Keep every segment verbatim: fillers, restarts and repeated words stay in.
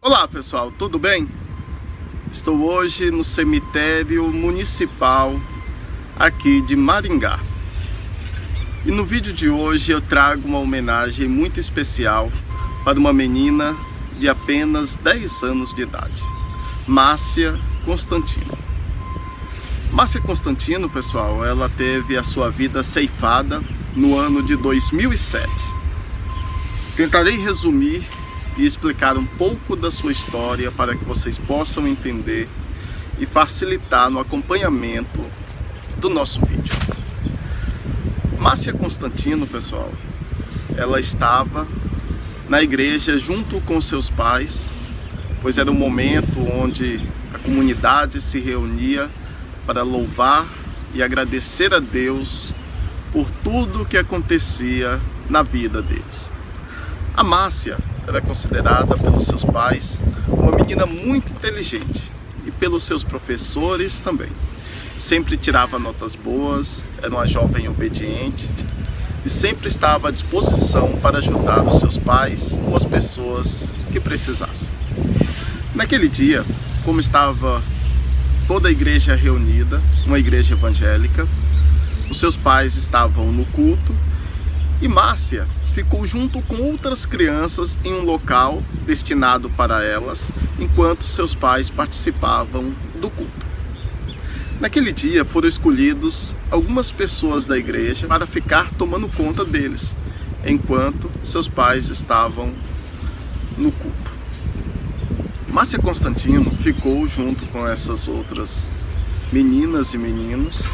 Olá pessoal, tudo bem? Estou hoje no cemitério municipal aqui de Maringá. E no vídeo de hoje eu trago uma homenagem muito especial para uma menina de apenas dez anos de idade, Márcia Constantino. Márcia Constantino, pessoal, ela teve a sua vida ceifada no ano de dois mil e sete. Tentarei resumir e explicar um pouco da sua história para que vocês possam entender e facilitar no acompanhamento do nosso vídeo. Márcia Constantino, pessoal, ela estava na igreja junto com seus pais, pois era um momento onde a comunidade se reunia para louvar e agradecer a Deus por tudo o que acontecia na vida deles. A Márcia era considerada pelos seus pais uma menina muito inteligente e pelos seus professores também. Sempre tirava notas boas, era uma jovem obediente e sempre estava à disposição para ajudar os seus pais ou as pessoas que precisassem. Naquele dia, como estava toda a igreja reunida, uma igreja evangélica, os seus pais estavam no culto e Márcia ficou junto com outras crianças em um local destinado para elas, enquanto seus pais participavam do culto. Naquele dia foram escolhidos algumas pessoas da igreja para ficar tomando conta deles, enquanto seus pais estavam no culto. Márcia Constantino ficou junto com essas outras meninas e meninos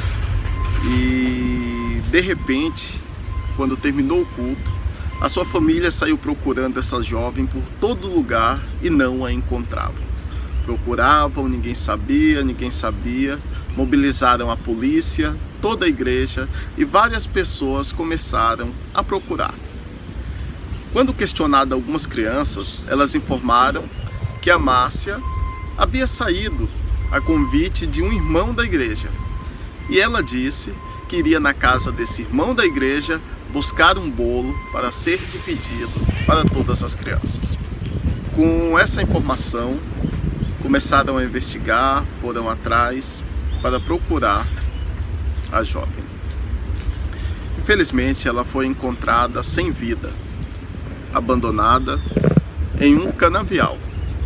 e, de repente, quando terminou o culto, a sua família saiu procurando essa jovem por todo lugar e não a encontravam. Procuravam, ninguém sabia, ninguém sabia. Mobilizaram a polícia, toda a igreja e várias pessoas começaram a procurar. Quando questionada algumas crianças, elas informaram que a Márcia havia saído a convite de um irmão da igreja. E ela disse que iria na casa desse irmão da igreja buscar um bolo para ser dividido para todas as crianças. Com essa informação, começaram a investigar, foram atrás para procurar a jovem. Infelizmente, ela foi encontrada sem vida, abandonada em um canavial.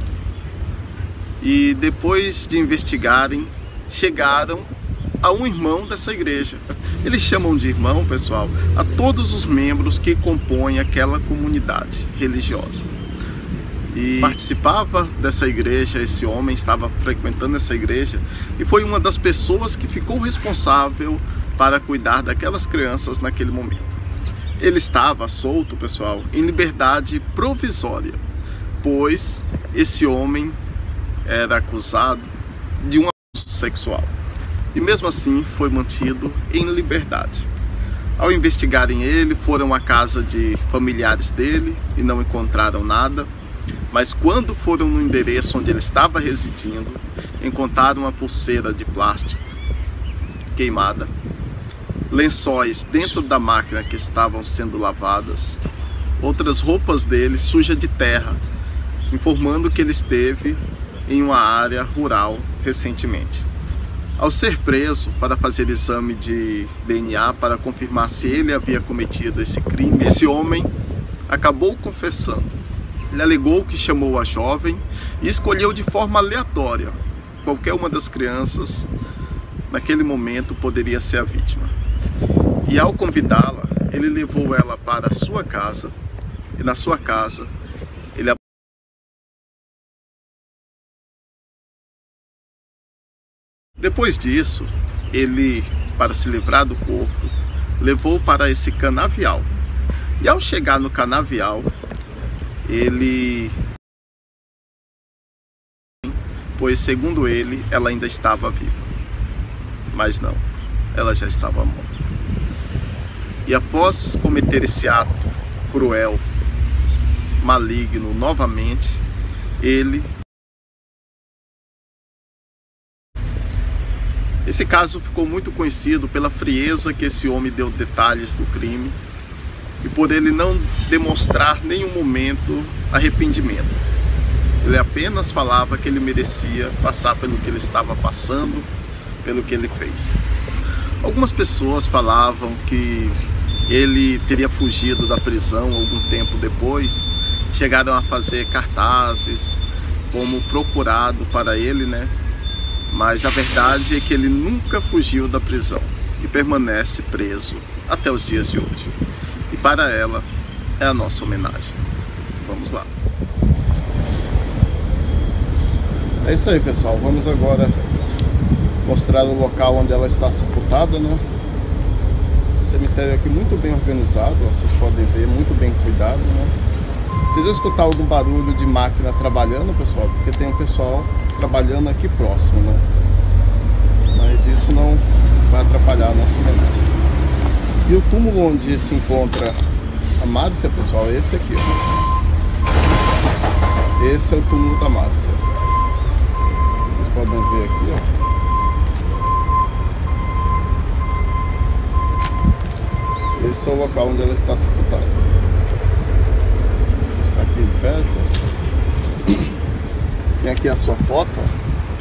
E depois de investigarem, chegaram a um irmão dessa igreja. Eles chamam de irmão, pessoal, a todos os membros que compõem aquela comunidade religiosa. E participava dessa igreja, esse homem estava frequentando essa igreja e foi uma das pessoas que ficou responsável para cuidar daquelas crianças naquele momento. Ele estava solto, pessoal, em liberdade provisória, pois esse homem era acusado de um abuso sexual. E mesmo assim foi mantido em liberdade. Ao investigarem ele, foram à casa de familiares dele e não encontraram nada. Mas quando foram no endereço onde ele estava residindo, encontraram uma pulseira de plástico queimada, lençóis dentro da máquina que estavam sendo lavadas, outras roupas dele sujas de terra, informando que ele esteve em uma área rural recentemente. Ao ser preso para fazer exame de D N A para confirmar se ele havia cometido esse crime, esse homem acabou confessando. Ele alegou que chamou a jovem e escolheu de forma aleatória qualquer uma das crianças naquele momento poderia ser a vítima. E ao convidá-la, ele levou ela para a sua casa e na sua casa ele Depois disso, ele, para se livrar do corpo, levou para esse canavial. E ao chegar no canavial, ele... Pois, segundo ele, ela ainda estava viva. Mas não, ela já estava morta. E após cometer esse ato cruel, maligno, novamente, ele... Esse caso ficou muito conhecido pela frieza que esse homem deu detalhes do crime e por ele não demonstrar em nenhum momento arrependimento. Ele apenas falava que ele merecia passar pelo que ele estava passando, pelo que ele fez. Algumas pessoas falavam que ele teria fugido da prisão algum tempo depois. Chegaram a fazer cartazes como procurado para ele, né? Mas a verdade é que ele nunca fugiu da prisão e permanece preso até os dias de hoje. E para ela é a nossa homenagem. Vamos lá. É isso aí, pessoal. Vamos agora mostrar o local onde ela está sepultada, né? O cemitério aqui muito bem organizado, vocês podem ver, muito bem cuidado, né? Vocês vão escutar algum barulho de máquina trabalhando, pessoal, porque tem um pessoal trabalhando aqui próximo, né? Mas isso não vai atrapalhar a nossa homenagem. E o túmulo onde se encontra a Márcia, pessoal, é esse aqui, ó. Esse é o túmulo da Márcia. Vocês podem ver aqui, ó. Esse é o local onde ela está sepultada. Vou mostrar aqui de perto. Tem aqui a sua foto, ó.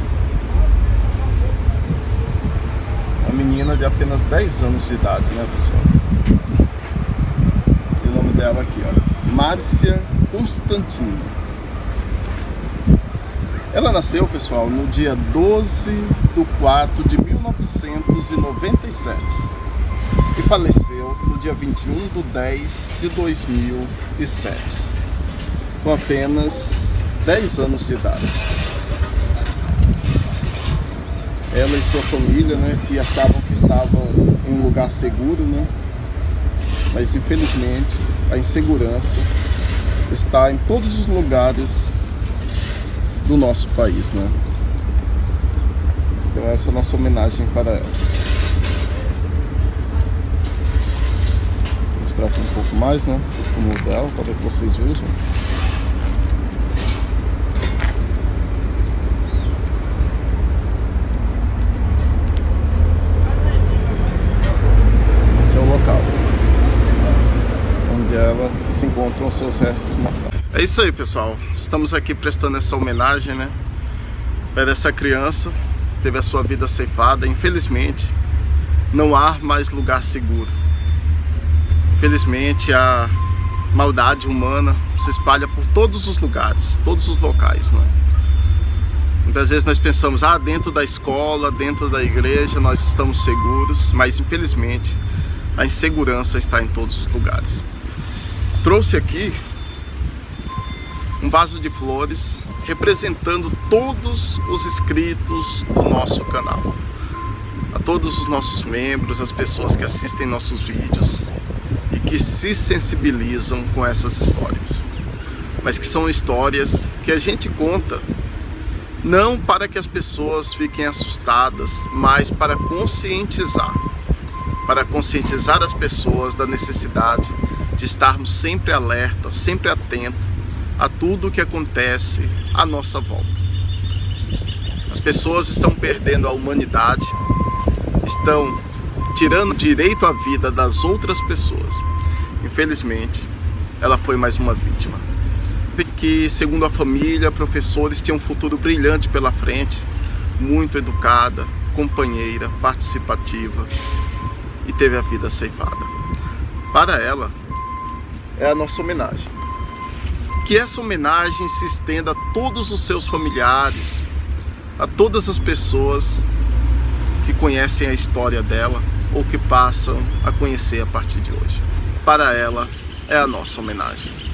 Uma menina de apenas dez anos de idade, né, pessoal? E o nome dela aqui, ó, Márcia Constantino. Ela nasceu, pessoal, no dia doze de quatro de mil novecentos e noventa e sete e faleceu no dia vinte e um de dez de dois mil e sete, com apenas dez anos de idade. Ela e sua família, né, que achavam que estavam em um lugar seguro, né, mas infelizmente a insegurança está em todos os lugares do nosso país, né? Então essa é a nossa homenagem para ela. Vou mostrar aqui um pouco mais, né, o túmulo dela, para que vocês vejam. Ela se encontram os seus restos mortais. É isso aí, pessoal. Estamos aqui prestando essa homenagem, né, para essa criança que teve a sua vida ceifada. Infelizmente, não há mais lugar seguro. Infelizmente, a maldade humana se espalha por todos os lugares, todos os locais, não é? Muitas vezes nós pensamos, ah, dentro da escola, dentro da igreja, nós estamos seguros, mas infelizmente a insegurança está em todos os lugares. Trouxe aqui um vaso de flores representando todos os inscritos do nosso canal, a todos os nossos membros, as pessoas que assistem nossos vídeos e que se sensibilizam com essas histórias, mas que são histórias que a gente conta não para que as pessoas fiquem assustadas, mas para conscientizar, para conscientizar as pessoas da necessidade de estarmos sempre alerta, sempre atento a tudo o que acontece à nossa volta. As pessoas estão perdendo a humanidade, estão tirando direito à vida das outras pessoas. Infelizmente, ela foi mais uma vítima. Que, segundo a família, professores tinham um futuro brilhante pela frente, muito educada, companheira, participativa, e teve a vida ceifada. Para ela, é a nossa homenagem. Que essa homenagem se estenda a todos os seus familiares, a todas as pessoas que conhecem a história dela ou que passam a conhecer a partir de hoje. Para ela, é a nossa homenagem.